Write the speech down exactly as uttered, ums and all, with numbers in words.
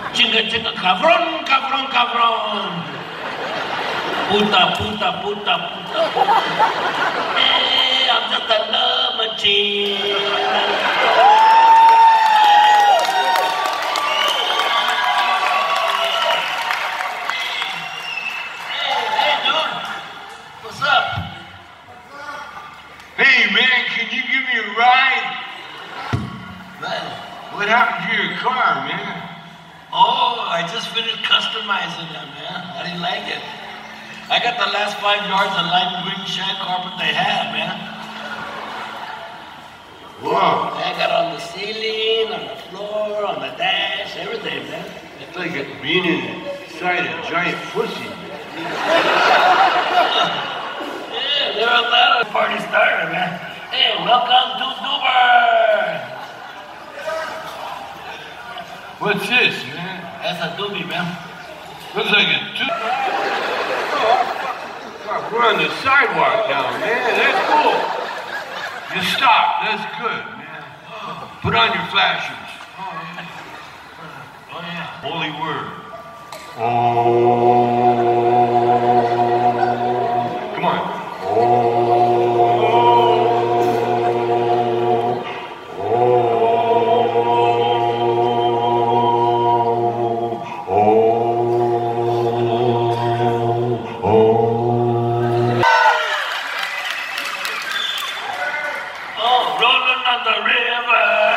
Chinga, chinga, cabrón, cabrón, cabrón. Puta, puta, puta, puta, puta. Hey, I'm just a love machine. Hey, hey, dude. What's up? Hey, man, can you give me a ride? What? What happened to your car, man? Oh, I just finished customizing it, man. How do you like it? I got the last five yards of light green shag carpet they had, man. Whoa. I got on the ceiling, on the floor, on the dash, everything, man. It's like it being inside a giant pussy. Yeah, there are a lot of party starter, man. Hey, welcome to Dubai. What's this, man? That's a doobie, man. Looks like a two. God, we're on the sidewalk now, man. That's cool. You stop. That's good, man. Put on your flashers. Oh, yeah. Holy word. Oh. Come on. Oh. Oh, rolling on the river.